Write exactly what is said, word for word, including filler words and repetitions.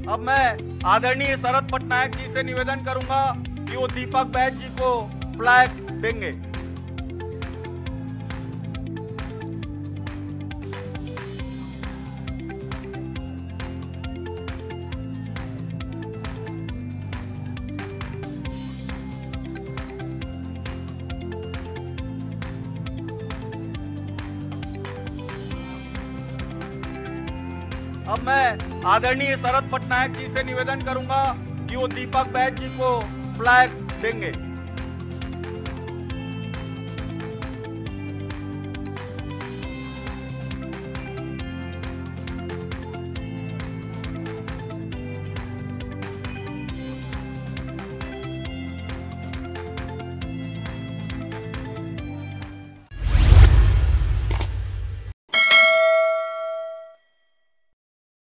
अब मैं आदरणीय शरद पटनायक जी से निवेदन करूंगा कि वो दीपक बैज जी को फ्लैग देंगे। अब मैं आदरणीय शरद पटनायक जी से निवेदन करूंगा कि वो दीपक बैज जी को फ्लैग देंगे।